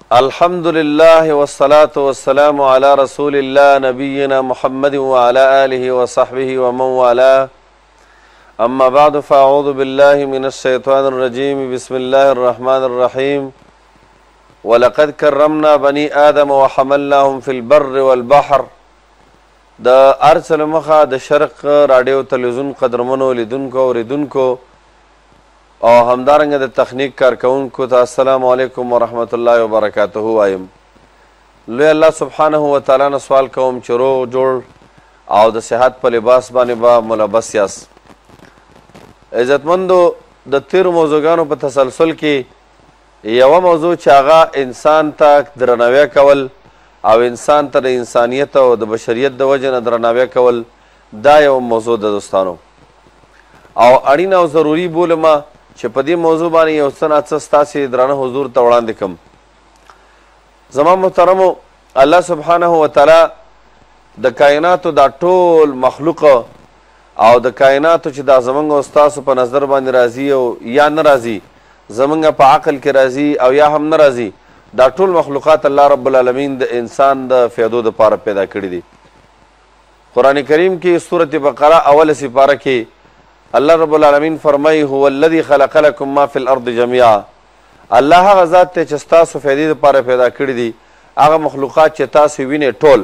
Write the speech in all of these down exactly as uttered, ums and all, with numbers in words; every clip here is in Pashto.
الحمد لله والصلاة والسلام على رسول الله نبينا محمد وعلى آله وصحبه ومن والاه أما بعد فأعوذ بالله من الشيطان الرجيم بسم الله الرحمن الرحيم ولقد كرمنا بني آدم وحملناهم في البر والبحر د ارسل مخه د شرق رادیو تلویزیون قدرمنو لیدونکو اوریدونکو او همدارنګه د تخنیک کارکونکو ته السلام علیکم ورحمت الله وبرکاته وایم. لوی الله سبحانه و تعالی نه سوال کوم چې روغ جوړ او د صحت په لباس باندې به ملبس یاست. عزتمندو د تیرو موضوعګانو په تسلسل کې یوه موضوع چې هغه انسان ته درناوی کول او انسان ته د انسانیت او د بشریت د وجې نه درناوی کول دا یو موضوع ده دوستانو او اړینه او ضروري بولمه چې په دې موضوع باندې یو څه نه څه ستاسې درانه حضور ته وړاندې کړم. زما محترمو الله سبحانه وتعالی د کائناتو دا ټول مخلوق او د کائناتو چې دا زمونږ او ستاسو په نظر باندې راځي او یا نه راځي زمونږ په عقل کې راځي او یا هم نه راځي دا ټول مخلوقات الله رب العالمین د انسان د فیدو دپاره پیدا کړي دي. قرآن کریم کې سورة بقره اوله سپاره کې الله رب العالمین فرمایي هو الذي خلق لكم ما في الارض جميعا. الله هغه ذات دی چې ستاسو فیدې دپاره پیدا کړي دي هغه مخلوقات چې تاسې وینئ ټول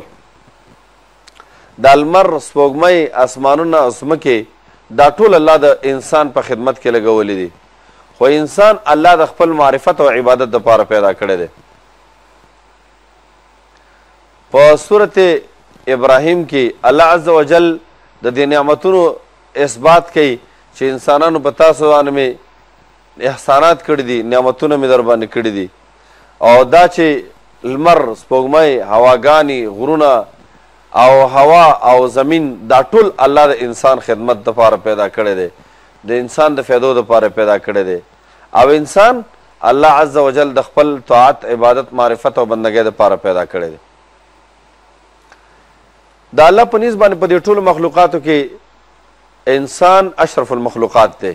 د لمر سپوږمۍ اسمانونه او ځمکې دا ټول الله د انسان په خدمت کې لګولی دي خو انسان الله د خپل معرفت او عبادت دپاره پیدا کړی دی. په صورت ابراهیم کې الله عز وجل د دې نعمتونو اثبات کوي چې انسانانو په تاسو باندې مې احسانات کړي دي نعمتونه مې در باندې کړي دي او دا چې لمر سپوږمۍ هواګانې غرونه او هوا او زمین دا ټول الله د انسان خدمت دپاره پیدا کړی دی د انسان د فیدو دپاره پیدا کړی دی او انسان الله عز وجل د خپل طاعت عبادت معرفت او بندګۍ دپاره پیدا کړی دی. د الله په نیز باندې په دې ټولو مخلوقاتو کې انسان اشرف المخلوقات دی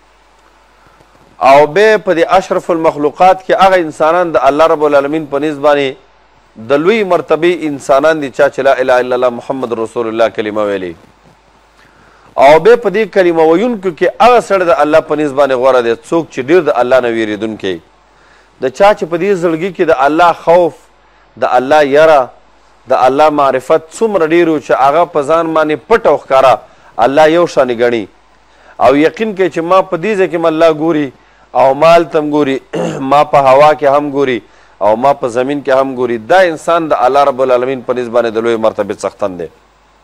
او بیا په دې اشرف المخلوقات کې هغه انسانان د الله رب العالمین په نیز باندې د لوی مرتبې انسانان دي چا چې لا اله الا الله محمد رسول الله کلمه ویلي او بیا په دې کلمه ویونکو کې هغه سړی د الله په نیز باندې غوره دی څوک چې ډېر د الله نه ویرېدونکی د چا چې په دې زړګي کې د الله خوف د الله یره د الله معرفت څومره ډېر و چې هغه په ځان باندې پټ او ښکاره الله یو شانې ګڼي او یقین کوي چې ما په دې ځای کې م الله ګوري او ما هلته هم ګوري ما په هوا کې هم ګوري او ما په زمین کې هم ګوري. دا انسان د الله رب العالمین په نسبت باندې د لوی مرتبې څښتن دی.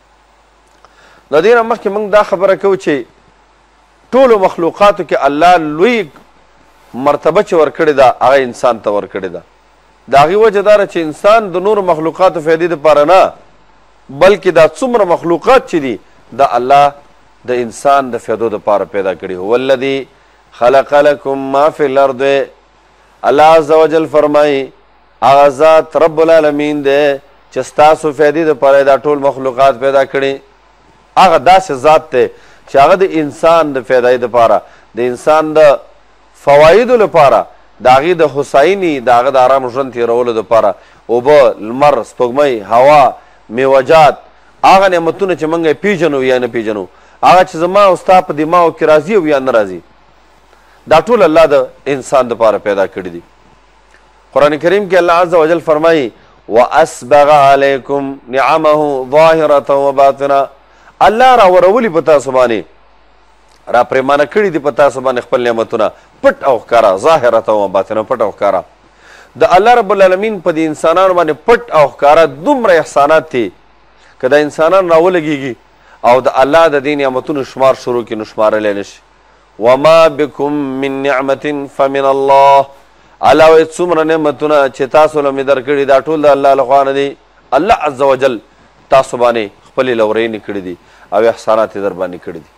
د دې نه مخکې موږ دا خبره کوو چې ټولو مخلوقاتو کې الله لوی مرتبه چې ورکړې ده هغه انسان ته ورکړې ده. د هغې وجه دا ده چې انسان د نورو مخلوقاتو فایدې دپاره نه بلکې دا څومره مخلوقات چې دي د الله د انسان د فیدو دپاره پیدا کړي. هو الذي خلق لكم ما في الارض. الله عز وجل فرمایي هغه ذات رب العالمین دی چې ستاسو فیدې دپاره دا ټول مخلوقات پیدا کړي. هغه داسې ذات دی چې هغه د انسان د فیدایي دپاره د انسان د فوایدو لپاره د هغې د هوساینې د هغه د ارام ژوند تېرولو دپاره اوبه لمر سپوږمۍ هوا میوجات هغه نعمتونه چې موږ یې پیژنو یا نه پیژنو هغه چې زما او ستا په دماغو کې راځي او یا نه راځي دا ټول الله د انسان دپاره پیدا کړي دي. قرآن کریم کې الله عز وجل فرمایي واسبغ علیکم نعمه ظاهرة وباطنه. الله راورولي په تاسو باندې را پریمانه کړي دي په تاسو باندې خپل نعمتونه پټ او ښکاره ظاهرة وباطنه پټ او ښکاره. د الله رب العالمین په دې انسانانو باندې پټ او ښکاره دومره احسانات دي که دا انسانان راولګېږي او د الله د دې نعمتونو شمار شروع کړي نو شمارلی نه شي. وما بكم من نعمة فمن الله. الله وایي څومره نعمتونه چې تاسو له مې درکړي دا ټول د الله لخوا نه دي. الله عز وجل تاسو باندې خپلې لورینې کړي دي او احسانات یې در باندې کړي دي.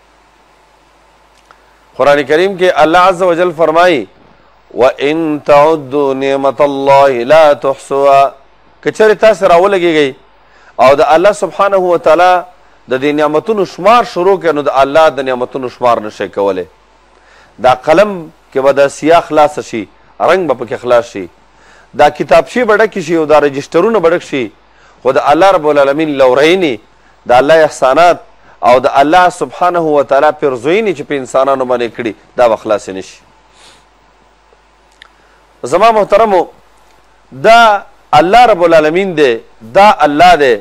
قرآن کریم کې الله عز وجل فرمایي وَإِن تَعُدُّوا نِعْمَةَ اللَّهِ لَا تُحْصُوهَا. که چېرې تاسې راولګېږئ او د الله سبحانه وتعالی د دې نعمتونو شمار شروع کړئ نو د الله د نعمتونو شمار نشئ کولی. دا قلم کې به د سیاه خلاص شي رنګ به پکې خلاص شي دا کتابچې به ډکې شي او دا رجسټرونه به ډک شي، خو د الله رب العالمین لورینې د الله احسانات او د الله سبحانه وتعالی پیرزوینې چې په انسانانو باندې کړي دا به خلاصې نه شي. زما محترمو دا الله رب العالمین دی، دا الله دی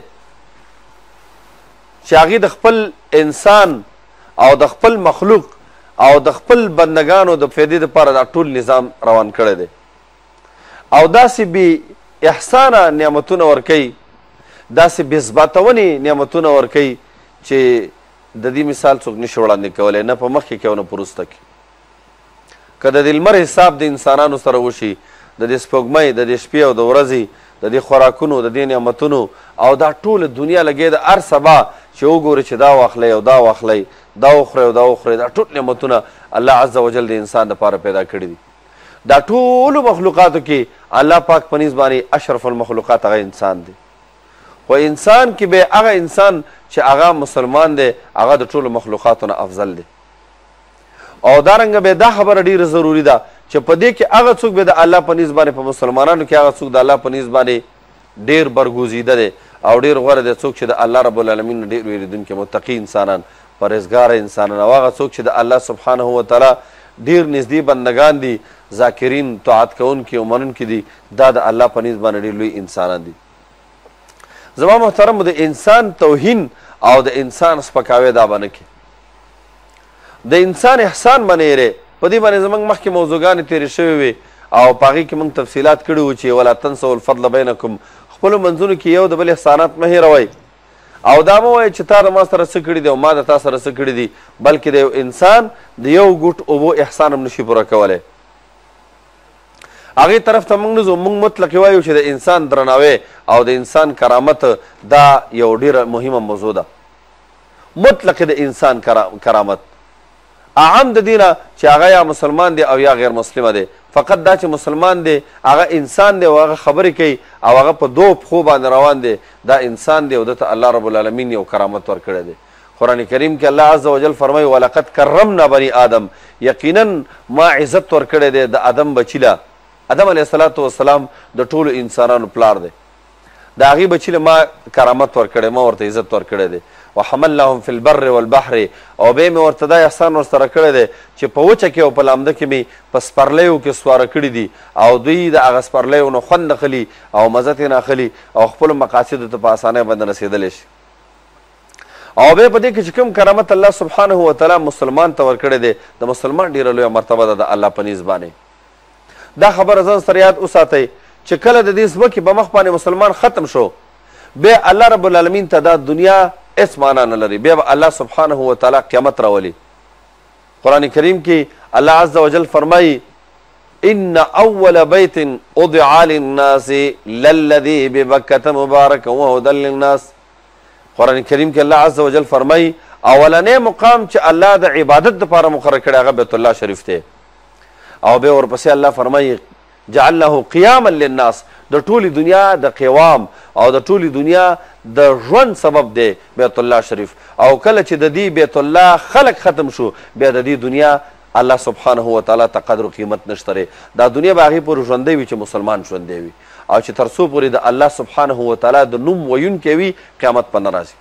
چې هغې د خپل انسان او د خپل مخلوق او د خپل بندگانو د فیدې دپاره دا ټول نظام روان کړی دی او داسې بې احسانه نعمتونه ورکوي، داسې بې ثباتونې نعمتونه ورکوي چې د دې مثال څوک نشي وړاندې کولی، نه په مخکې کې او نه په وروسته کې. که د دې لمر حساب د انسانانو سره وشي، د دې سپوږمۍ، د دې شپې او د ورځې، د دې خوراکونو، د دې نعمتونو او دا ټوله دنیا لګې د هر سبا چې وګورئ چې دا واخلئ او دا واخلئ، دا وخورئ او دا وخورئ، دا ټول نعمتونه الله عز وجل د انسان دپاره پیدا کړي دي. دا ټولو مخلوقاتو کې الله پاک په نسبت باندې اشرف المخلوقات هغه انسان دی، خو انسان کې به هغه انسان چې هغه مسلمان دی هغه د ټولو مخلوقاتو نه افضل دی. او دارنګه به دا خبره ډیره ضروری ده چې په دې کې هغه څوک به د الله په نسبت باندې په مسلمانانو کې هغه څوک د الله په نسبت باندې ډیر برګوزیده دی او ډیر غوره دی څوک چې د الله رب العالمین نه ډیر ویریدونکي متقي انسانان، پرهیزګاره انسانان او هغه څوک چې د الله سبحانه وتعالی ډیر نږدې بندگان دي، ذاکرین، طاعت کوونکي او منونکي دي، دا د الله په نسبت باندې ډیر لوی انسانان دي. زما محترمو د انسان توهین او د انسان سپکاوی دا به نه کې، د انسان احسان به نه هېرې. په دې باندې زموږ مخکې موضوعګانې تېرې شوې وې او په هغې کې موږ تفصیلات کړي وو چې ولا تنسوا الفضل بینکم، خپلو منځونو کې یو د بل احسانات مه هېروئ او دا مه وایئ چې تا د ما سره څه کړي دي او ما د تا سره څه کړي دي، بلکې د یو انسان د یو ګوټ اوبو احسان هم نشي پوره کولی. هغې طرف ته موږ نه ځو، موږ مطلق وایو چې د انسان درناوی او د انسان کرامت دا یو ډېره مهمه موضوع ده. مطلق د انسان کرامت اعم د دې نه چې هغه یا مسلمان دی او یا غیر مسلمه دی، فقط دا چې مسلمان دی هغه انسان دی او هغه خبرې کوي او هغه په دو پښو باندې روان دی، دا انسان دی او دته الله رب العالمین یو کرامت ورکړی دی. قرآن کریم کې الله عز وجل فرمایي ولقد کرمنا بني آدم، یقینا ما عزت ورکړی دی د آدم بچي له. آدم علیه الصلاة والسلام د ټولو انسانانو پلار دی، د هغې بچي له ما کرامت ورکړی، ما ورته عزت ورکړی دی. وحملناهم فی البر والبحر، او بیا مې ورته دا احسان ورسره کړی دی چې په وچه کې او په لامده کې مې په سپرلیو کې سواره کړي دي او دوی د هغه سپرلیو نه خوند اخلي او مزه ترې نه اخلي او خپلو مقاصدو ته په اسانۍ باندې رسېدلی شي. او بیا په دې کې چې کوم کرامت الله سبحانه وتعالی مسلمان ته ورکړی دی، د مسلمان ډېره لویه مرتبه ده د الله په نسبت باندې. دا خبره ځان سره یاد وساتئ چې کله د دې ځمکې په مخ باندې مسلمان ختم شو، بیا الله رب العالمین ته دا دنیا اس معنا نه لري، بیا به الله سبحانه وتعالی قیامت راولي. قرآن کریم کې الله عز وجل فرمایي ان اول بیت وضع للناس للذي ببکة مبارکا وهدى للناس. قرآن کریم کې الله عز وجل فرمایي اولنی مقام چې الله د عبادت دپاره مقرر کړی هغه بیت الله شریف دی، او بیا ورپسې الله فرمایي جعلناه قیاما للناس، د ټولې دنیا د قوام او د ټولې دنیا د ژوند سبب دی بیت الله شریف. او کله چې د دې بیت الله خلق ختم شو، بیا د دې دنیا الله سبحانه وتعالی ته قدر و قیمت نشته دی. دا دنیا به هغې پورې ژوندی وي چې مسلمان ژوندی وي او چې تر څو پورې د الله سبحانه وتعالی د نوم ویونکی وي قیامت به نه راځي.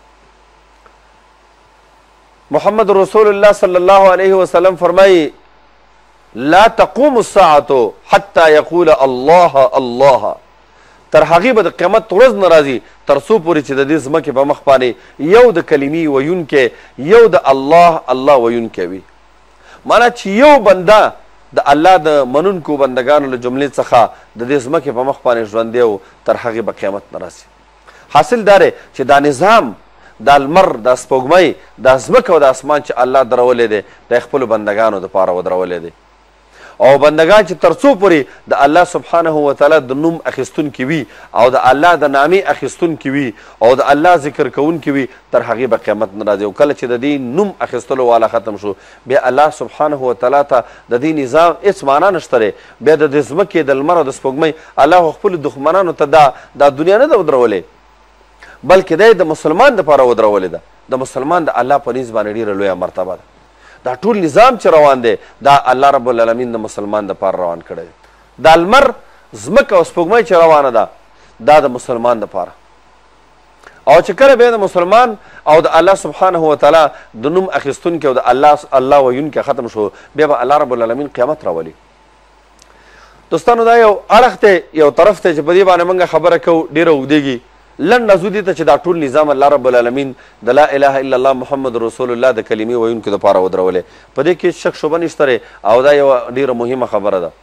محمد رسول الله صلی الله علیه وسلم فرمایي لا تقوم الساعة حتى يقول الله الله، تر هغې به د قیامت ورځ نه راځي تر څو پورې چې د دې ځمکې په مخ باندې یو د کلمې ویونکی، یو د الله الله ویونکی وي. معنی چې یو بنده د الله د منونکو بندګانو له جملې څخه د دې ځمکې په مخ باندې ژوندی و، تر هغې به قیامت نه راسي. حاصل دا دی چې دا نظام، دا لمر، دا سپوږمۍ، دا ځمکه او د اسمان چې الله درولی دی د خپلو بندګانو دپاره ودرولی دی. او بندگان چې تر څو پورې د الله سبحانه وتعالی د نوم اخیستونکي وي او د الله د نامې اخیستونکي وي او د الله ذکر کوونکي وي، تر هغې به قیامت نه راځي. او کله چې د دې نوم اخیستلو والا ختم شو، بیا الله سبحانه وتعالی ته د دې نظام هېڅ معنا نشته دی. بیا د دې ځمکې د لمر او د سپوږمۍ الله خپلو دښمنانو ته دا دا دنیا نه ده ودرولی، بلکې دی د مسلمان دپاره ودرولی ده. د مسلمان د الله په نسبت باندې ډېره لویه مرتبه ده. دا ټول نظام چې روان دی دا الله رب العالمین د مسلمان دپاره روان کړی دی. دا لمر ځمکه او سپوږمۍ چې روانه ده دا د مسلمان دپاره او چې کله بیا د مسلمان او د الله سبحانه وتعالی د نوم اخیستونکي او د الله الله ویونکي ختم شو بیا به الله رب العالمین قیامت راولي. دوستانو دا یو اړخ دی یو طرف دی چې په دې باندې موږ خبره کوو ډېره اوږدېږي. لنډ نظر دې ته چې دا ټول نظام الله رب العالمین د لا اله الا الله محمد رسول الله د کلمې ویونکو دپاره ودرولې. په دې کې شک شبه نشته او دا یوه ډېره مهمه خبره ده.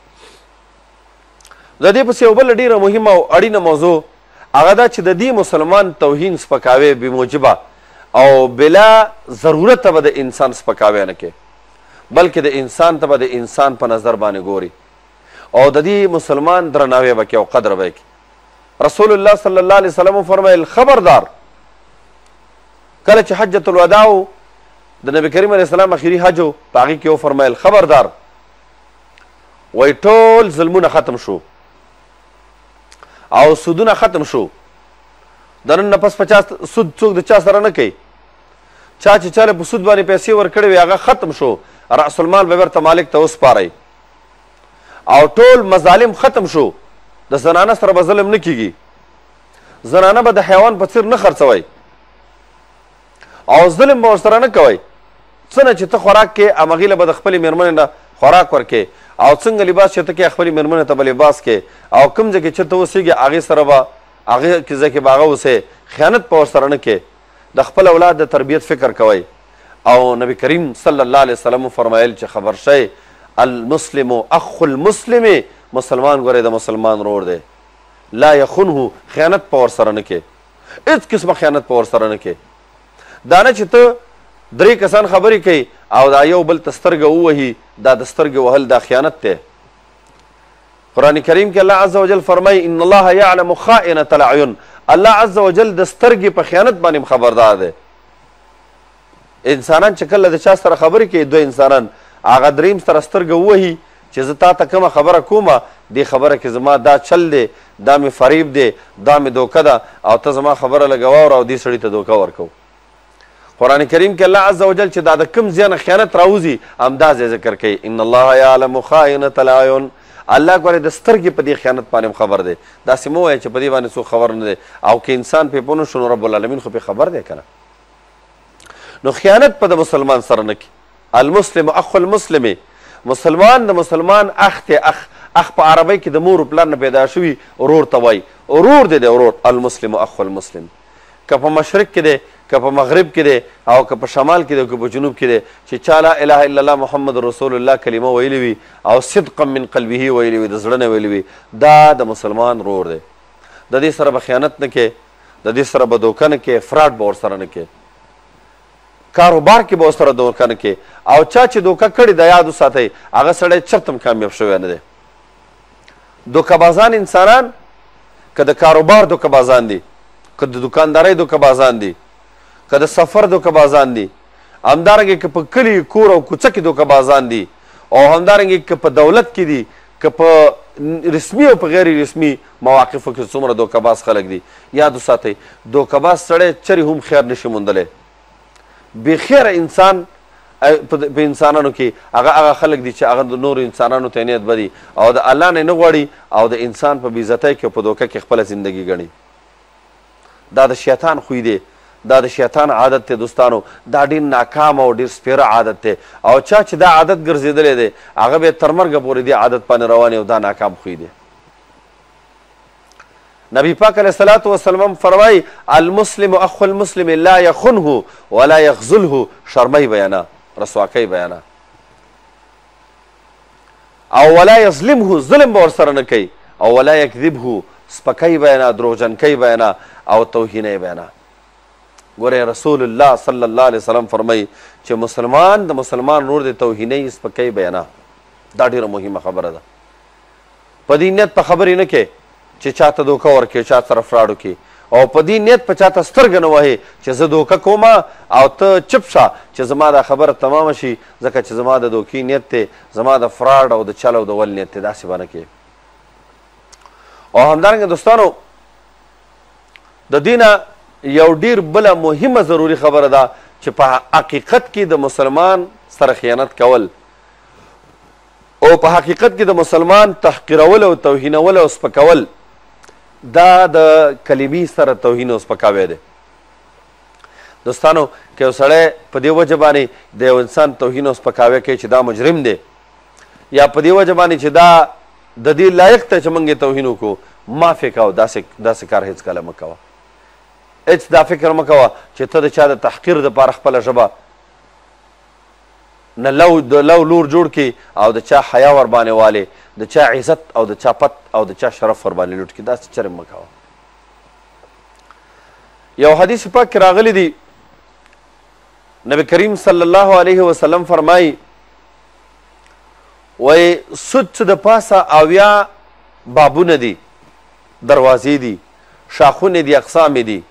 د دې پسې یو بله ډېره مهمه او اړینه موضوع هغه دا چې د دې مسلمان توهین سپکاوی بې موجبه او بلا ضرورته به د انسان سپکاوی نه کوي بلکې د انسان ته به د انسان په نظر باندې ګوري او د دې مسلمان درناوی به کوي او قدر به کوي. رسول الله صلی الله علیه وسلم فرمایل خبردار کله چې حجة الوداع و د نبی کریم علیه السلام اخري حج و په هغې کې وفرمایل خبردار وایي ټول ظلمونه ختم شو او سودونه ختم شو. د نن نه پس په چا سود څوک د چا سره نه کوي. چا چې چاله په سود باندې پیسې ورکړې وي هغه ختم شو. رأس المال به بیرته مالک ته وسپارئ او ټول مظالم ختم شو. د زنانه سره به ظلم نه کیږي. زنانه به د حیوان په څیر نه خرڅوئ او ظلم به ورسره نه کوئ. څنګه چې ته خوراک کې همغې له به د خپلې مېرمنې نه خوراک ورکې او څنګه لباس چې ته کې خپلې مېرمنې ته به لباس کې او کوم ځای کې چې ته اوسېږې هغې سره به هغې ځای کې به هغه اوسې. خیانت به ورسره نه کې. د خپل اولاد د تربیت فکر کوئ. او نبی کریم صلی الله علیه وسلم فرمایل چې خبر شئ المسلم اخو المسلم مسلمان ګورئ د مسلمان ورور دی لا یخنه خیانت په ورسره نه کې. هېڅ قسمه خیانت په ورسره نه کې. دا نه چې ته درې کسان خبرې کوي او دا یو بل ته سترګه ووهي دا د سترګې وهل دا خیانت دی. قرآن کریم کې الله عز وجل فرمایي ان الله یعلم خائنة العیون. الله عز وجل د سترګې په خیانت باندې خبردار دی. انسانان چې کله د چا سره خبرې کوي دوه انسانان هغه دریم سره سترګه ووهي چې زه تا ته کومه خبره کومه دې خبره کې زما دا چل دی دا مې فریب دی دا مې دوکه ده او ته زما خبره لږه واوره او دې سړي ته دوکه ورکو. قرآن کریم کې الله عز وجل چې دا د کوم ځای نه خیانت راوځي همدا ځای ذکر کوي ان الله یعلم خائنة العیون. الله ګورې د سترګې په دې خیانت باندې خبر دی. داسې مه وایه چې په دې باندې څوک خبر نه دی او که انسان پې پوه نه شو نو رب العالمین خو پې خبر دی که نه. نو خیانت په د مسلمان سره نه کي. المسلم اخو المسلم مسلمان د مسلمان اخ دی. اخ اخ په عربی کې د مور و پلار نه پیدا شوي ورور ته وایي. ورور دی دی ورور. المسلم اخو المسلم که په مشرق کې دی که په مغرب کې دی او که په شمال کې دی او که په جنوب کې دی چې چا لا اله الا الله محمد رسول الله کلمه ویلې وي او صدقا من قلبه ویلې وي د زړه نه ویلې وي دا د مسلمان ورور دی. د دې سره به خیانت نه کوې د دې سره به دوکه نه کوې فراډ به ورسره نه کوې کاروبار کې به ورسره دوکه نه کوې او چا چې دوکه کړې د یاد وساتئ هغه سړی چرته هم کامیاب شوی نه دی. دوکه بازان انسانان که د کاروبار دوکه بازان دي که د دکاندارۍ دوکه بازان دي که د سفر دوکه بازان دي همدارنګې که په کلي کور او کوڅه کې دوکه بازان دي او همدارنګې که په دولت کې دي که په رسمي او په غیر رسمي مواقفو کې څومره دوکه باز خلک دي. یاد وساتئ دوکه باز سړی چرې هم خیر نشي موندلی. بېخیره انسان په انسانانو کې هغه هغه خلک دي چې هغه د نورو انسانانو ته نیت بدي او د الله نه نه غواړي او د انسان په بېعزتۍ کې او په دوکه کې خپله زندګي ګڼي. دا د شیطان خوی دی. دا د شیطان عادت دی دوستانو. دا ډېر ناکام او ډېر سپیره عادت دی او چا چې دا عادت ګرځېدلی دی هغه به تر مرګه پورې دې عادت باندې روان او دا ناکام خوی دی. نبی پاک علیه الصلاة والسلام فرمایي المسلم اخو المسلم لا یخنه ولا یخذله. شرمۍ بیانه رسواکۍ بیانه او ولا یظلمه ظلم به ورسره نه کوي او ولا یکذبه سپکۍ بیانه دروغجنکۍ بیانه او توهینۍ بیانه. ګورئ رسول الله صلی الله علیه وسلم فرمایي چې مسلمان د مسلمان ورور د توهینۍ سپکۍ بیانه دا ډېره مهمه خبره ده. په دې نیت په خبرې نه کې چې چاته دوکه ورکړې چا سره فراډ وکړي او په دې نیت په چاته سترګه نه وهې چې زه دوکه کومه او ته چپ شه چې زما دا خبره تمامه شي ځکه چې زما د دوکې نیت دی زما د فراډ او د چل او د ول نیت دی. داسې به نه کې. او همدارنګه دوستانو د دې نه یو ډیر بله مهمه ضروري خبره ده چې په حقیقت کې د مسلمان سره خیانت کول او په حقیقت کې د مسلمان تحقیرول او توهینول او سپکول دا د کلمې سره توهین او سپکاوی دی. دوستانو که یو سړی په دې وجه باندې د یو انسان توهین او سپکاوی کوي چې دا مجرم دی، یا په دې وجه باندې چې دا د دې لایق ته چې موږ یې توهین وکړو، معافې کوه، داسې داسې کار هېڅکله مه کوه. هېڅ دا فکر مه کوه چې ته د چا د تحقیر دپاره خپله ژبه نه لو د لو لور جوړ کړي او د چا حیا ورباندې والې، د چا عزت او د چا پت او د چا شرف ورباندې لوټ کړي، داسې چرې مه کوه. یو حدیث پاک کې راغلی دی، نبی کریم صلی الله علیه وسلم فرمایي وایي سود څه د پاسه اویا بابونه دي، دروازې دي، شاخونه دي، اقسام دي.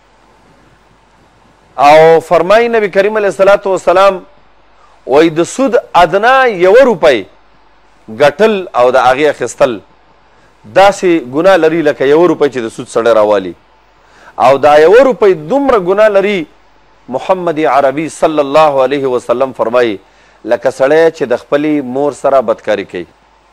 او فرمایي نبی کریم علیه الصلاة والسلام وایي د سود ادنا یوه روپۍ ګټل او د هغې اخیستل داسې ګناه لري لکه یوه روپۍ چې د سود سړی راوالي، او دا یوه روپۍ دومره ګناه لري محمد عربي صلی الله علیه وسلم فرمایي لکه سړی چې د خپلې مور سره بدکاري کوي.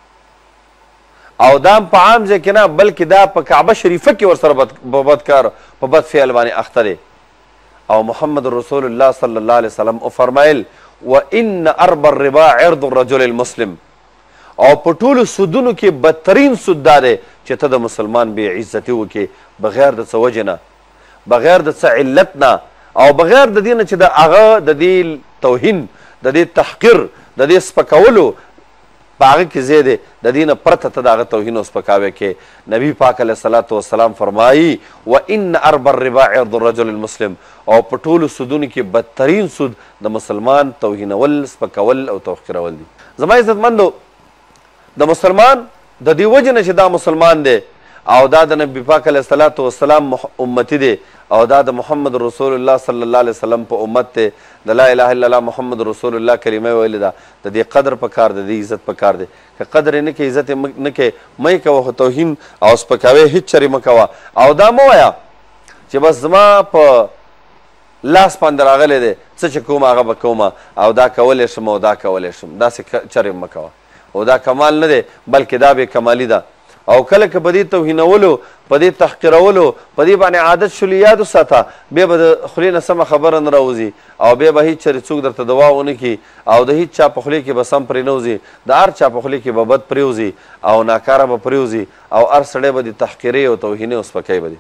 او دا په عام ځای کې نه بلکې دا په کعبه شریفه کې ورسره په بدکار په بد فعل باندې اخته دی. او محمد رسول الله صلی الله علیه وسلم فرمایل وان ارب الربا عرض الرجل المسلم، او په ټولو سودونو کې بدترین سود دا دی چې ته د مسلمان بې عزتي وکړې بغیر د څه وجې نه، بغیر د څه علت نه، او بغیر د دې نه چې د هغه د دې توهین، د دې تحقیر، د دې سپکولو په هغه کې ځای دی، د دې نه پرته ته د هغه توهین او سپکاوی کې. نبي پاک علیه الصلاة والسلام فرمایي وان ارب الربا عرض الرجل المسلم، او په ټولو سودونو کې بدترین سود د مسلمان توهینول، سپکول او تحقیرول دي. زما عزتمندو، د مسلمان د دې وجې نه چې دا مسلمان دی او دا د نبي پاک علیه الصلاة والسلام امتی دی او دا د محمد رسول الله صلی الله علیه وسلم په امت دی، د لا اله الا الله محمد رسول الله کلمه ویلې ده، د دې قدر پکار دی، د دې عزت پکار دی. که قدر یې نه کوې، عزت یې نه کوې، مه یې کوه، خو توهین او سپکاوی هېڅ چرې مه کوه. او دا مه وایه چې بس زما په لاس باندې راغلی دی، څه چې کوم هغه به کومه، او دا کولی شم او دا کولی شم، داسې چرې مه کوه. او دا کمال نه دی بلکې دا بې کمالي ده. او کله که په دې توهینولو، په دې تحقیرولو، په دې باندې عادت شولې، یاد وساته بیا به د خولې نه سمه خبره نه راوځي، او بیا به هېڅ چېرې څوک درته دوا ونه کړي، او د هېڅ چا په خولې کې به سم پرې نه وځي، د هر چا په خولې کې به بد پرېوځي او ناکاره به پرېوځي، او هر سړی به د تحقیرې او توهینې او سپکۍ به دي.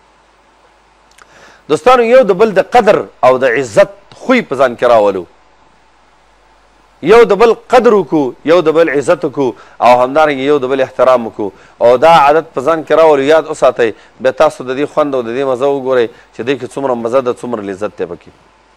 دوستانو، یو د بل د قدر او د عزت خوی په ځان کې راولو، یو د بل قدر وکړو، یو د بل عزت وکړو، او همدارنګه یو د بل احترام وکړو، او دا عادت په ځان کې راولو. یاد وساتئ، بیا تاسو د دې خوند او د دې مزه وګورئ چې دې کې څومره مزه ده، څومره لذت دی پکې.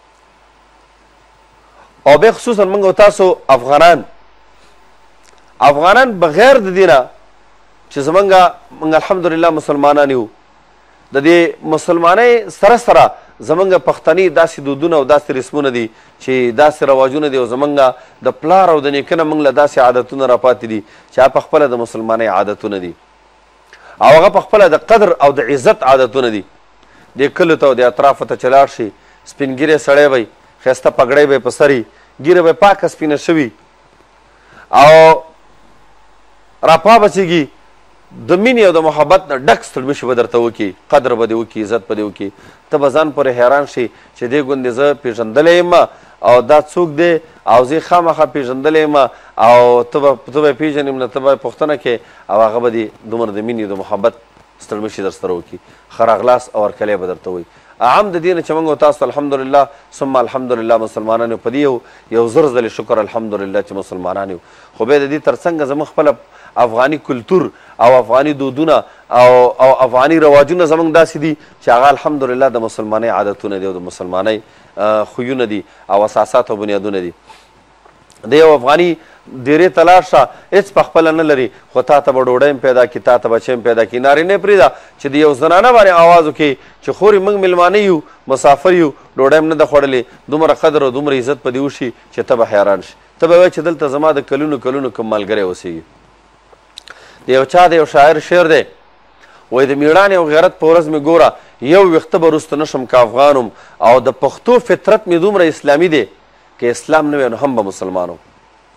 او بیا خصوصا موږ او تاسو افغانان افغانان بغیر د دې نه چې زمونږ موږ الحمدلله مسلمانان یو، د دې مسلمانۍ سره سره زمونږ پښتني داسې دودونه او داسې رسمونه دي چې داسې رواجونه دي، او زمونږ د پلار او د نیکه نه موږ له داسې عادتونه راپاتې دي چې هغه پخپله د مسلمانۍ عادتونه دي، او هغه پخپله د قدر او د عزت عادتونه دي. دې کلو ته او د اطرافو ته چې لاړ شي، سپین ږیری سړی به وي، ښایسته پګړۍ به یې په سر وي، ږیره به یې پاکه سپینه شوي، او راپا بچېږي، د مینې او د محبت نه ډک ستړمشي به درته وکړي، قدر به دې وکړي، عزت به دې وکړي. ته به ځان پورې حیران شي چې دې ګوندې زه پېژندلی یم او دا څوک دی، او زه یې خامخا پېژندلی یم، او ته به ته به یې پېژنې نه، ته به یې پوښتنه کوې، او هغه به دې دومره د مینې د محبت ستړمشي در سره وکړي، ښه راغلاست او هرکلی به درته وایي. عام د دې نه چې موږ او تاسو الحمدلله ثم الحمدلله مسلمانان یو، په دې یو یو زر ځلې شکر الحمدلله چې مسلمانان یو. خو بیا د دې تر څنګ زموږ خپله افغاني کلتور او افغاني دودونه او او افغاني رواجونه زموږ داسې دي چې هغه الحمدلله د مسلمانۍ عادتونه دي او د مسلمانۍ خویونه دي او اساسات او بنیادونه دي. د یو افغاني ډیرې ته لاړ شه، هېڅ پخپله نه لري، خو تا ته به ډوډۍ هم پیدا کړي، تا ته بچی هم پیدا کړي. نارینه پرېږده چې د یو زنانه باندې آواز وکړي چې خورې موږ میلمانه یو، مسافر یو، ډوډۍ هم نه ده خوړلې، دومره قدر او دومره عزت په دې وشي چې ته به حیران شي. ته به وایې چې دلته زما د کلونو کلونو کوم ملګری اوسېږي. د یو چا د یو شاعر شعر دی، وایي د میړانې او غیرت په ورځ مې ګوره، یو ویښته به وروسته نه شم که افغانم، او د پښتو فطرت مې دومره اسلامي دی که اسلام نه وی نو هم به مسلمانم.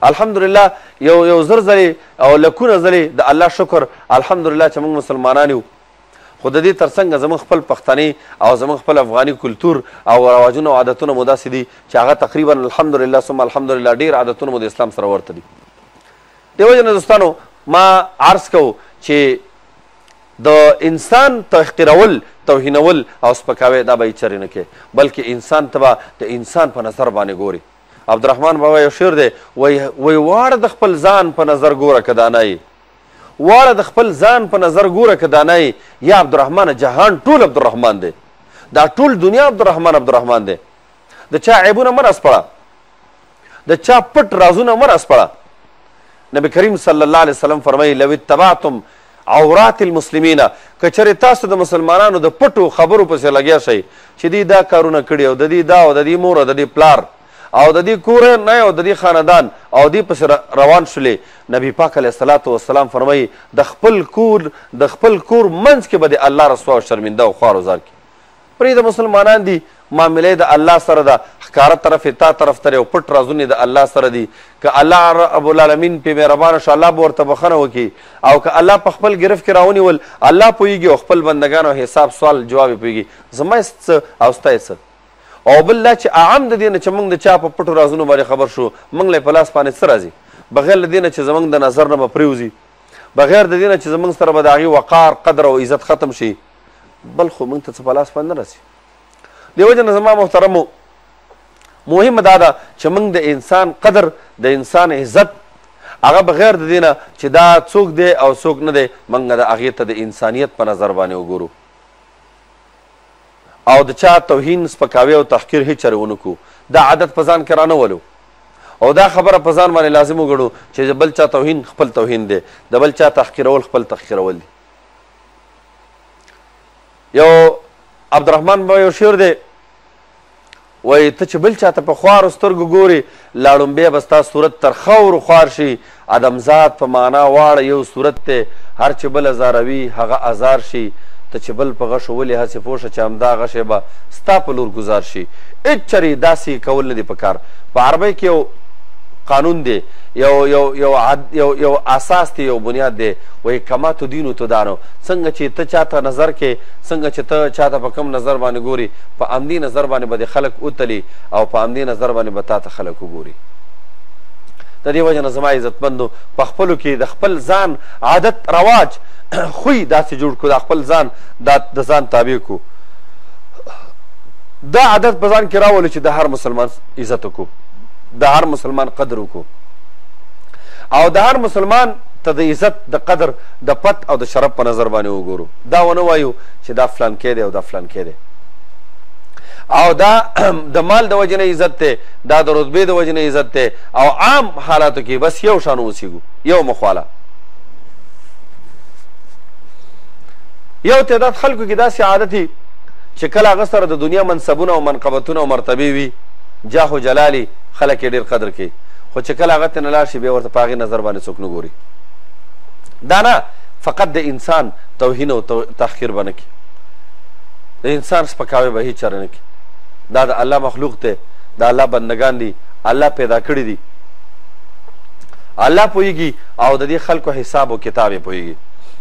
الحمدلله یو یو زر ځلې او لکونه ځلې د الله شکر الحمدلله چې موږ مسلمانان یو. خو د دې ترڅنګ زموږ خپل پښتني او زموږ خپل افغاني کلتور او رواجونه او عادتونه مو داسې دي چې هغه تقریبا الحمدلله ثم الحمدلله ډېر عادتونه مو د اسلام سره ورته دي. دې وجې نه دوستانو ما عرض کوو چې د انسان تحقیرول توهینول او سپکاوی دا به یې چرې نه کوې بلکې انسان ته به د انسان په نظر باندې ګوري. عبدالرحمن بابا یو شعر دی وایي واړه د خپل ځان په نظر ګوره که دانه یې واړه د خپل ځان په نظر ګوره که دانه یې یا عبدالرحمن جهان ټول عبدالرحمن دی دا ټول دنیا عبدالرحمن عبدالرحمن دی. د چا عیبونه مه راسپړه د چا پټ رازونه مه راسپړه. نبی کریم صلی الله علیه وسلم فرمایي لو اتبعتم عورات المسلمین که چېرې تاسو د مسلمانانو د پټو خبرو پسې لګیا شئ چې دوی دا کارونه کړي او د دې دا او د دې مور او د دې پلار او د دې کورنۍ او د دې خاندان او دې پسې روان شولې نبی پاک علیه الصلاة والسلام فرمایي د خپل کور د خپل کور منځ کې به د الله رسوا او شرمنده او خوار وزار کړي. پرېږده مسلمانان دي معاملې د الله سره ده ښکاره طرف تا طرف تر یو پټ رازونه د الله سره دي که الله رب العالمین پې مهربانه شو الله به ورته بخښنه وکړي او که الله په خپل ګرفت کې راونیول الله پوهېږي او خپل بندګانو حساب سوال جواب یې پوهېږي زما یې څه او ستا یې څه. او بل دا چې اعم د دې نه چې موږ د چا په پټو رازونو باندې خبر شو موږ له په لاس باندې څه راځي بغیر له دې نه چې زموږ د نظر نه به پرېوځي بغیر د دې نه چې زموږ سره به د هغې وقار قدر او عزت ختم شي بل خو موږ ته څه په لاس باندې نه راسي. دې وجه نه زما محترمو مهمه دا ده چې موږ د انسان قدر د انسان عزت هغه بغیر د دې نه چې دا څوک دی او څوک نه دی موږ د هغې ته د انسانیت په نظر باندې وګورو او د چا توهین سپکاوی او تحقیر هیڅ چرې ونه کړو. دا عادت په ځان کې رانولو او دا خبره په ځان باندې لازم وګڼو چې د بل چا توهین خپل توهین دی د بل چا تحقیرول خپل تحقیرول دی. یو عبدالرحمن بابا یو شعر دی وایي ته چې بل چا ته په خوارو سترګو ګورې لا ړومبی به ستا صورت تر خاورو خوار شي ادمزاد په معنا واړه یو صورت دی هر چې بل ازاروي هغه ازار شي ته چې بل په غشو ولې هسې پوه شه چې همدا غشی به ستا په لور ګزار شي. هېڅ چرې داسې کول نه دي پکار. په عربۍ کې یو قانون دی یو یو یو یو یو اساس دی یو بنیاد دی وایي کما تدینو تدانو څنګه چې ته چاته نظر کې څنګه چې ته چاته په کم نظر باندې ګوري په همدې نظر باندې به د خلک وتلي او په همدې نظر باندې به تا ته خلک وګوري. د دې وجه نه زما عزتمندو په خپلو کې د خپل ځان عادت رواج خوی داسې جوړ کړو د خپل ځان د ځان تابع کړو دا عادت په ځان کې راولو چې د هر مسلمان عزت وکړو د هر مسلمان قدر وکړو او د هر مسلمان ته د عزت د قدر د پت او د شرف په نظر باندې وګورو. دا ونه وایو چې دا فلانکی دی او دا فلانکی دی او دا د مال د وجې نه عزت دی دا د رتبې د وجې نه عزت دی او عام حالاتو کې بس یو شان اوسېږو یو مخواله. یو تعداد خلکو کې داسې عادت وي چې کله هغه سره د دنیا منصبونه او منقبتونه او مرتبې وي جاه و جلالي خلک یې ډېر قدر کوي خو چې کله هغه ته نه لاړ شي بیا ورته په هغې نظر باندې څوک نه ګوري. دا نه فقط د انسان توهین او تحقیر به نه کړي د انسان سپکاوی به هېڅ چېرې نه کړي. دا د الله مخلوق دی د الله بندګان دي الله پیدا کړي دي الله پوهېږي او د دې خلکو حساب و کتاب یې پوهېږي.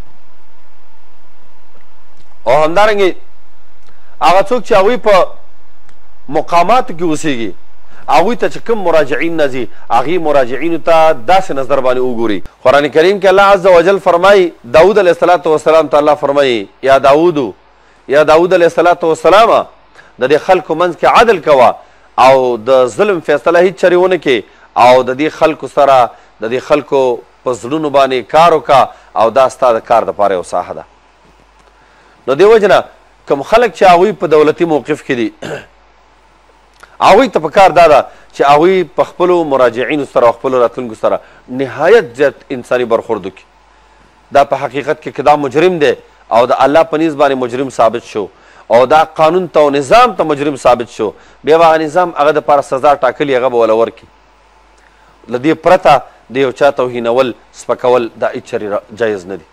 او همدارنګې هغه څوک چې هغوی په مقاماتو کې اوسېږي هغوی ته چې کوم مراجعین نه ځي هغې مراجعینو ته داسې نظر باندې وګوري. قرآن کریم کې الله عز وجل فرمایي داود علیه الصلاة والسلام ته الله فرمایي یا داودو یا داود علیه الصلاة والسلام د دې خلکو منځ کې عدل کوه او د ظلم فیصله هېڅ چرې ونه کړې او د دې خلکو سره د دې خلکو په زړونو باندې کار وکړه او دا ستا د کار دپاره یو ساحه ده. نو دې وجې نه کوم خلک چې هغوی په دولتي موقف کې دي هغوی ته پکار دا ده چې هغوی په خپلو مراجعینو سره او خپلو راتلونکو سره نهایت زیات انساني برخورد وکړي. دا په حقیقت کې که دا مجرم دی او د الله په نیز باندې مجرم ثابت شو او دا قانون ته او نظام ته مجرم ثابت شو بیا به هغه نظام هغه دپاره سزا ټاکلي هغه به وله ورکړي. له دې پرته د یو چا توهینول سپکول دا هېڅ چرې جایز نه دي.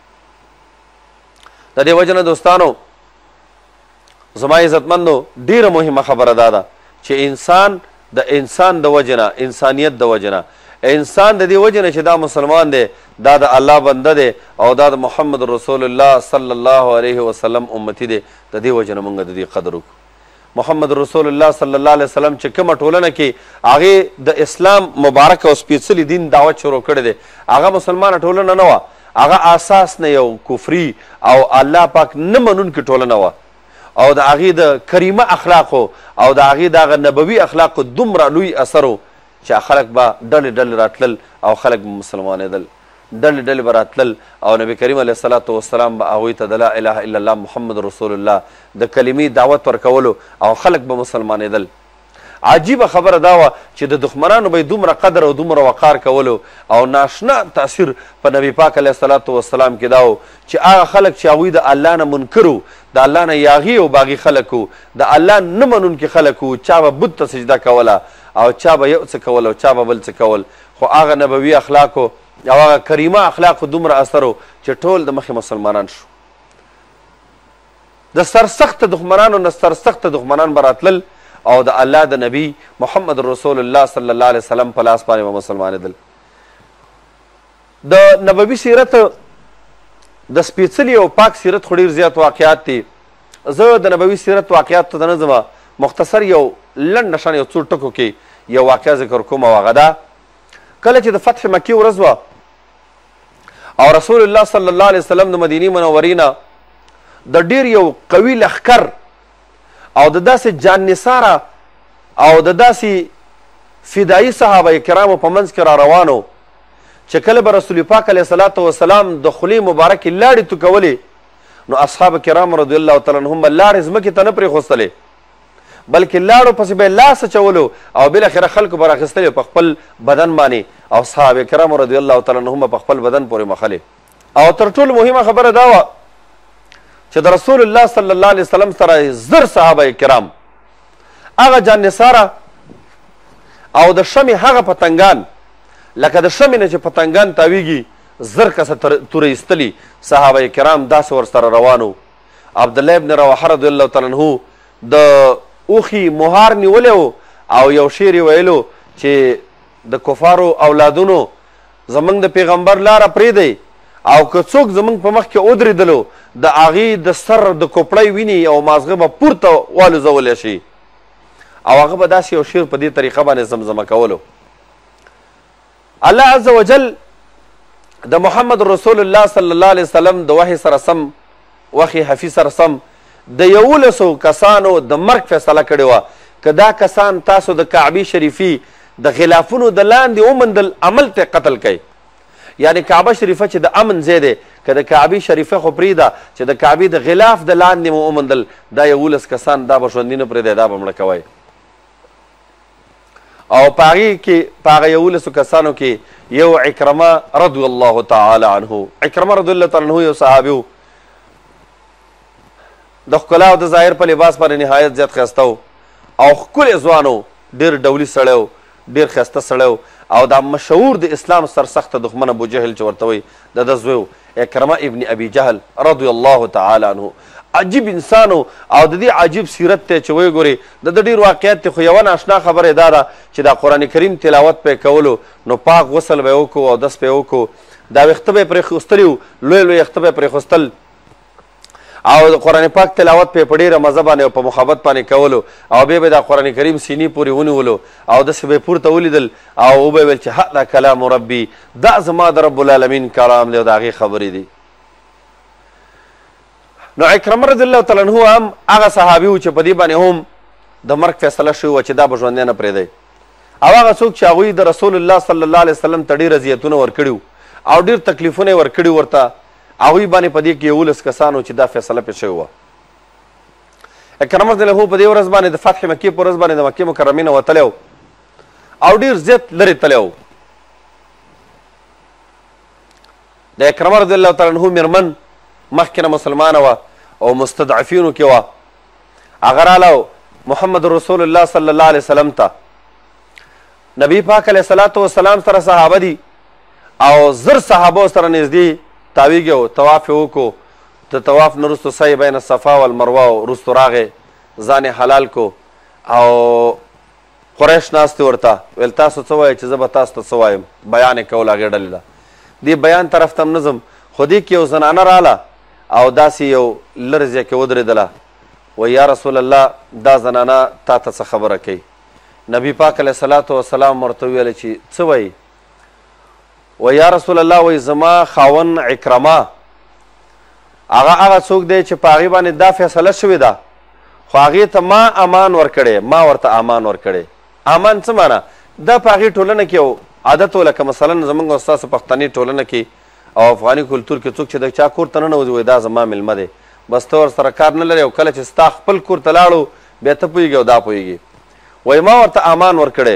د دې وجه نه دوستانو زما عزتمندو ډېره مهمه خبره دا ده چې انسان د انسان د وجې نه انسانیت د وجې نه انسان د دې وجې نه چې دا مسلمان دی دا د الله بنده دی او دا د محمد رسول الله صلی الله علیه وسلم امتی دی د دې وجې نه موږ د دې قدر وکړو محمد رسول الله صلی الله علیه وسلم چې کومه ټولنه کې هغې د اسلام مبارک او سپېڅلي دین دعوت شروع کړی دی هغه مسلمانه ټولنه نه وه هغه اساس نه یو کفري او الله پاک نه منونکې ټولنه وه او د هغې د کریمه اخلاقو او د هغې د هغه نبوي اخلاقو دومره لوی اثر و چې خلک به ډلې ډلې راتلل او خلک به مسلمانېدل ډلې ډلې به راتلل او نبي کریم علیه الصلاة وسلام به هغوی ته د لا اله الا الله محمد رسول الله د کلمې دعوت ورکولو او خلک به مسلمانېدل عجیبه خبره دا وه چې د دښمنانو به یې دومره قدر او دومره وقار کولو او ناشنا تاثیر په نبي پاک علیه الصلاة وسلام کې دا و چې هغه خلک چې هغوی د الله نه منکر و د الله نه یاغي او باغي خلک و د الله نه منونکي خلک و چا به بت ته سجده کوله او چا به یو څه کول او چا به بل څه کول خو هغه نبوي اخلاقو او هغه کریمه اخلاقو دومره اثر و چې ټول د مخې مسلمانان شو د سرسخته دښمنانو نه سرسخته دښمنان به راتلل او د الله د نبی محمد رسول الله صلی الله علیه وسلم په لاس باندې به مسلمانېدل د نبوي سیرت د سپېڅلي او پاک سیرت خو ډېر زیات واقعات دي زه د نبوي سیرت واقعاتو ته نه ځمه مختصر یو لنډ نشان یو څو ټکو کې یو واقعه ذکر کوم او هغه ده کله چې د فتح مکې ورځ وه او رسول الله صلی الله علیه وسلم د مدینې منورې نه د ډېر یو قوي لښکر او د داسې جان نثاره او د داسې فدایي صحابه کرامو په منځ کې را روانو چې کله به رسول پاک علیه صلات وسلام د خولې مبارکې لاړې توکولې نو اصحاب کرام رضی الله تعالی عنهم به لاړې ځمکې ته نه پرېښوستلې بلکې لاړو پسې به یې لاس اچولو او بالاخره خلکو به راخیستلې په خپل بدن باندې او صحابه کرام رضی الله تعالی عنهم په خپل بدن پورې مخلې او تر ټولو مهمه خبره دا وه چې د رسول الله صلی الله علیه وسلم سره زر صحابه کرام هغه جان نثاره او د شمې هغه پتنګان لکه د شمې نه چې پتنګان تاویږي زر کسه توره ایستلي صحابه کرام داسې ورسره روانو عبدالله ابن رواحه رضی الله تعالی عنه د اوښي مهار نیولی و او یو شعر یې ویلو چې د کفارو اولادونو زموږ د پیغمبر لاره پرېږدئ او که څوک زموږ په مخ کې ودرېدلو د هغې د سر د کوپړی ویني او مازغه به پورته والوزولی شي او هغه به داسې یو شعر په دې طریقه باندې زمزمه کولو الله عز وجل د محمد رسول الله صلی الله علیه وسلم د وحی سره سم وحی حفیظ سره سم د یولسو کسانو د مرګ فیصله کړې وه که دا کسان تاسو د کعبې شریفي د غلافونو د لاندې ومندل عمل ته قتل کوي یعنی کعبه شریفه چې د امن ځای دی که د کعبې شریفه خو پرېږده چې د کعبې د غلاف د لاندې مو ومندل دا یولس کسان دا به ژوندي نه پرېږدی دا به مړه کوی او په هغې کې په هغه یولسو کسانو کې یو عکرمه رضی الله تعالی عنه عکرمه رضی الله تعالی عنه یو صحابي و د ښکلا او د ظاهر په لباس باندې نهایت زیات ښایسته و او ښکلی ځوان و ډېر ډولي سړی و ډېر ښایسته سړی و او دا مشهور د اسلام سرسخته دښمن ابو جهل چې ورته وایي د ده زوی و اکرمه ابن ابي جهل رضی الله تعالی عنه عجیب انسان او د دې عجیب سیرت ته چې وایي ګورې د ده ډېر واقعیت دی خو یوه ناشنا خبره یې دا ده چې دا قرآن کریم تلاوت به یې کولو نو پاک غسل به یې وکړو او دس به یې وکړو دا ویښته به یې پرېښوستلي وو لوی لوی ویښته به یې پرېښوستل او د قرآن پاک تلاوت په ډېره مزه باندې او په محبت باندې کولو او بیا به دا قرآن کریم سینې پورې ونیولو او داسې به یې پورته ولیدل او وبه یې ویل چې هذا کلام ربي دا زما د رب العالمین کلام دی او د هغې خبرې دي نو عکرمه رضی الله تعالی عنه هم هغه صحابي و چې په دې باندې هم د مرګ فیصله شوې وه چې دا به ژوندی نه پرېږدی او هغه څوک چې هغوی د رسول الله صلی الله علیه وسلم ته ډېر اذیتونه ورکړي او ډېر تکلیفونه یې ورکړي ورته هغوی باندې په دې کې یولس کسانو چې دا فیصله پرې شوې وه عکرمه رضی الله په دې ورځ باندې د فتح مکې په ورځ باندې د مکې مکرمې نه وتلی و او ډېر زیات لرې تلی و د عکرمه رضی الله تعالی عنه مېرمن مخکې نه مسلمانه وه او مستضعفینو کې وه هغه راله محمد رسول الله صلی الله علیه وسلم ته نبی پاک علیه صلات وسلام سره صحابه دي او زر صحابو سره نږدې تاویږي او طواف یې وکړو د طواف نه وروستو سعی بین الصفا والمروه وروستو راغې ځان یې حلال کو او قریش ناست ورته ویل تاسو څه وایئ چې زه به تاسو ته څه وایم بیان یې کول هغې ډلې له دې بیان طرف ته هم نظم خو دې کې یو زنانه راله او داسې یو لرې ځای کې ودرېدله وایي یا رسول الله دا زنانه تا ته څه خبره کوي نبي پاک علیه صلات وسلام ورته وویله چې څه وایي وایي یا رسول الله وایي زما خاون عکرمه هغه هغه څوک دی چې په هغې باندې دا فیصله شوې ده خو هغې ته ما امان ورکړی ما ورته امان ورکړی امان څه معنی دا په هغې ټولنه کې یو عادت و لکه مثلا زموږ او ستاسو پښتني ټولنه کې او افغاني کلتور کې څوک چې د چا کور ته ننوځي وایي دا زما میلمه دی بس ته ورسره کار نه لرې او کله چې ستا خپل کور ته لاړو بیا ته پوهېږي او دا پوهېږي وایي ما ورته امان ورکړی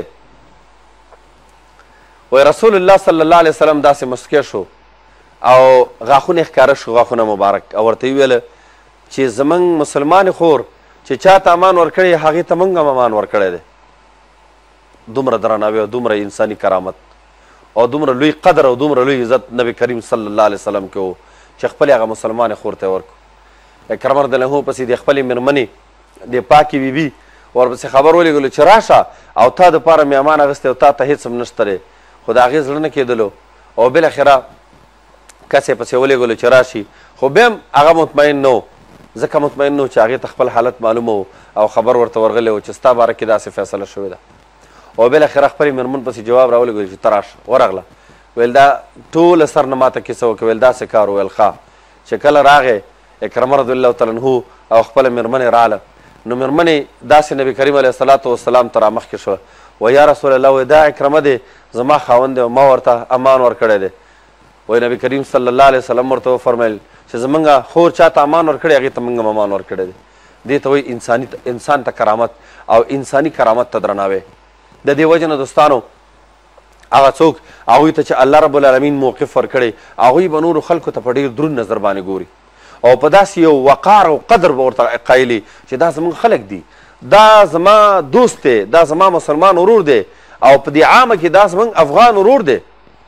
وایي رسول الله صلی الله علیه وسلم داسې مسکی شو او غاښونه یې ښکاره شو غاښونه مبارک او ورته یې وویله چې زموږ مسلمان خور چې چا ته امان ورکړی هغې ته موږ هم امان ورکړی دی دومره درناوی او دومره انساني کرامت او دومره لوی قدر او دومره لوی عزت نبی کریم صلی الله علیه وسلم کې و چې خپلې هغه مسلمانې خور ته یې ورکړو اکرم رضیالله پسې د خپلې مېرمنې د پاکې بیبي ورپسې خبر ولېږلو چې راشه او تا دپاره مې امان اخیستی او تا ته هېڅ هم نشته دی خو د هغې زړه نه کېدلو او بالاخره کس یې پسې ولېږلو چې راشي خو بیا هم هغه مطمئن نه و ځکه مطمئن نه و چې هغې ته خپل حالت معلومه و او خبر ورته ورغلی و چې ستا باره کې داسې فیصله شوې ده او بالاخره خپلې مېرمن پسې جواب راولېږلو چې ته راشه ورغله ویل دا ټوله سر نه ماته کیسه وکړه ویل داسې کار وویل ښه چې کله راغې اکرمه رضی الله تعالی عنهو او خپله مېرمنې راله نو مېرمنې داسې نبي کریم علیه الصلاة وسلام ته رامخکې شوه وایي یا رسول الله وایي دا اکرمه دی زما خاوند دی او ما ورته امان ورکړی دی وایي نبي کریم صلی الله علیه وسلم ورته وفرمیل چې زمونږ خور چا ته امان ورکړی هغې ته موږ هم امان ورکړی دی دې ته وایي انساني انسان ته کرامت او انساني کرامت ته درناوی د دې وجه نه دوستانو هغه څوک هغوی ته چې الله رب العالمین موقف ورکړی هغوی به نورو خلکو ته په ډېر دروند نظر باندې ګوري او په داسې یو وقار او قدر به ورته قایلي چې دا زموږ خلک دي دا زما دوست دی دا زما مسلمان ورور دی او په دې عامه کې دا زموږ افغان ورور دی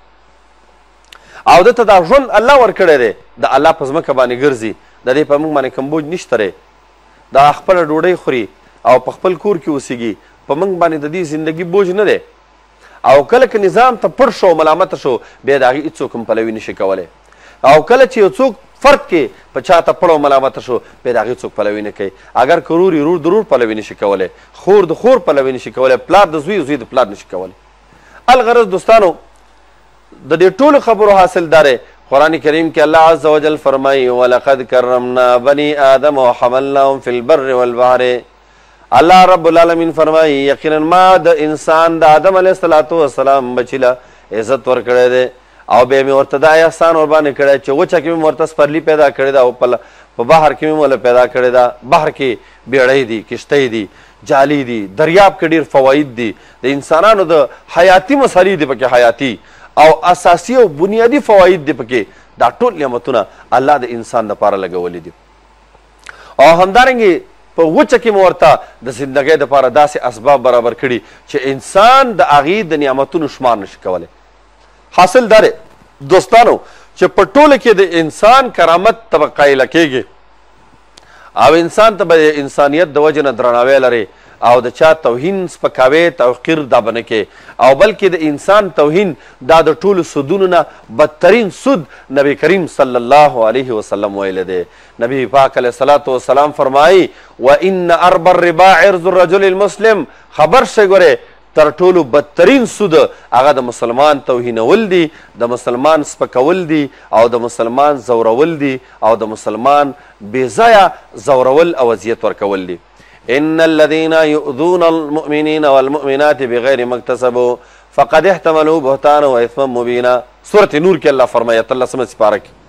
او دته دا ژوند الله ورکړی دی د الله په ځمکه باندې ګرځي د دې په موږ باندې کوم بوج نشته دی دا خپله ډوډۍ خوري او په خپل کور کې اوسېږي په موږ باندې د دې زندګي بوج نه دی او کله که نظام ته پړ شو ملامته شو بیا د هغې هېڅوک هم پلوي نشي کولی او کله چې یو څوک فرد کې په چا ته پړ او ملامته شو بیا د هغې څوک پلوي نه کوي اگر که رور رور د رور پلوي نشي کولی خور د خور پلوي نشي کولی پلار د زوی زوی د پلار نشي کولی الغرض دوستانو د دې ټولو خبرو حاصل دا دی قرآن کریم کې الله عز وجل فرمایي ولقد کرمنا بني آدم وحملناهم في البر والبحر الله رب العالمین فرمایي یقینا ما د انسان د آدم علیه الصلاة وسلام بچي له عزت ورکړی دی او بیا مې ورته دا احسان ورباندې کړی چې وچه کې مې ورته سپرلي پیدا کړې ده او په بحر کې مې ورله پیدا کړې ده بحر کې بیړۍ دي کشتۍ دي جالي دي دریاب کې ډېر فواید دي د انسانانو د حیاتي مسالې دي پکې حیاتي او اساسي او بنیادي فواید دي پکې دا ټول نعمتونه الله د انسان دپاره لګولي دي او همدارنګې په وچه کې مو ورته د زندګۍ دپاره داسې اسباب برابر کړي چې انسان د هغې د نعمتونو شمار نشي کولی حاصل دا دی دوستانو چې په ټوله کې د انسان کرامت ته به قایله کېږي او انسان ته به د انسانیت د وجې نه درناوی لري او د چا توهین سپکاوی توقیر دا به نه کې او بلکې د انسان توهین دا د ټولو سودونو نه بدترین سود نبی کریم صلی الله علیه وسلم ویلی دی نبی پاک علیه الصلاة وسلام فرمایي وان اربع الربا عرض الرجل المسلم خبر شئ ګورې تر ټولو بدترین سود هغه د مسلمان توهینول دي د مسلمان سپکول دي او د مسلمان زورول دي او د مسلمان بېځایه زورول او اذیت ورکول دي ان الذين يؤذون المؤمنين والمؤمنات بغير ما اكتسبوا فقد احتملوا بهتانا واثما مبينا سورة نور کې الله فرمایي اتلسمه سپاره کې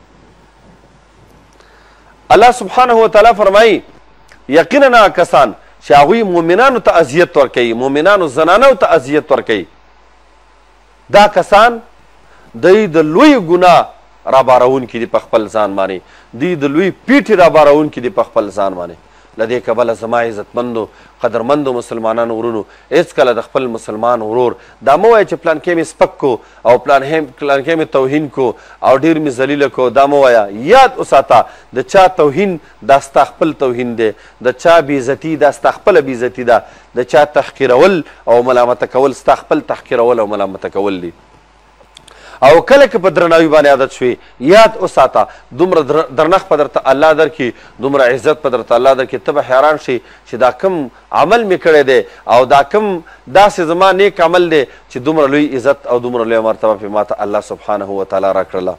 الله سبحانه وتعالی فرمایي یقینا کسان چې هغوی مؤمنانو ته اذیت ورکوي مؤمنانو زنانو ته اذیت ورکوي دا کسان دوی د لوی ګناه رابارونکي دي په خپل ځان باندې دوی د لوی پیټې رابارونکي دي په خپل ځان باندې له دې کبله زما عزتمندو قدرمندو مسلمانانو ورونو هېڅکله د خپل مسلمان ورور دا مه وایه چې پلانکې مې سپک کو او پلانکې مې توهین کو او ډېر مې ذلیله کو دا مه وایه یاد وساته د چا توهین دا ستا خپل توهین دی د چا بېعزتي دا ستا خپله بېعزتي ده د چا تحقیرول او ملامته کول ستا خپل تحقیرول او ملامته کول دي او کله که په درناوي باندې عادت شوي یاد وساته دومره درنښت په درته الله درکړي دومره عزت په درته الله درکړي ته به حیران شي چې دا کم عمل مې کړی دی او دا کم داسې زما نیک عمل دی چې دومره لوی عزت او دومره لویه مرتبه پې ماته الله سبحانه وتعالی راکړله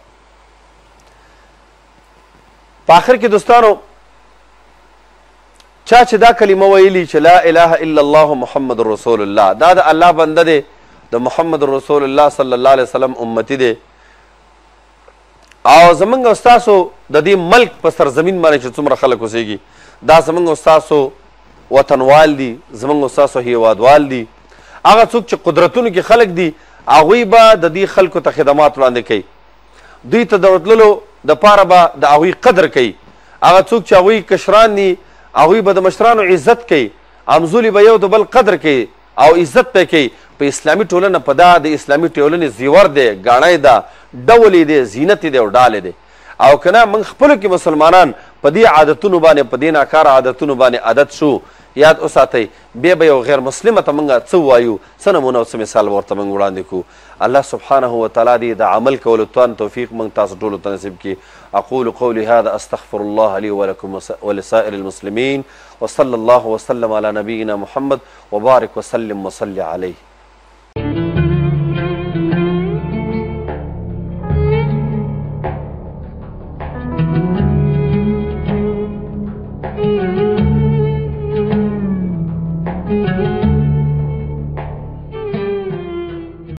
په آخر کې دوستانو چا چې دا کلمه ویلي چې لا اله الا الله محمد رسول الله دا د الله بنده دی د محمد رسول الله صلی الله علیه وسلم امتی دی او زمونږ او ستاسو د دې ملک په سرزمین باندې چې څومره خلک اوسېږي دا زمونږ او ستاسو وطنوال دي زمونږ او ستاسو هیوادوال دي هغه څوک چې قدرتونو کې خلک دي هغوی به د دې خلکو ته خدمات وړاندې کوي دوی ته د ورتللو دپاره به د هغوی قدر کوي هغه څوک چې هغوی کشران دي هغوی به د مشرانو عزت کوي همزولي به یو د بل قدر کوي او عزت پې کوي په اسلامي ټولنه په دا د اسلامي ټولنې زیور دی ګاڼی ده ډول دی زینت دی او ډالې دی او که نه موږ خپلو کې مسلمانان په دې عادتونو باندې په دې ناکاره عادتونو باندې عادت شو یاد وساتئ بیا به یو غیر مسلمه ته موږ څه ووایو څه نمونه او څه مثال به ورته موږ وړاندې کړو الله سبحانه وتعالی دې د عمل کولو توان توفیق موږ تاسو ټولو ته نصیب کړي اقول قولي هذا استغفر الله لي ولكم ولسائر المسلمين وصلى الله وسلم على نبينا محمد وبارك وسلم وصل عليه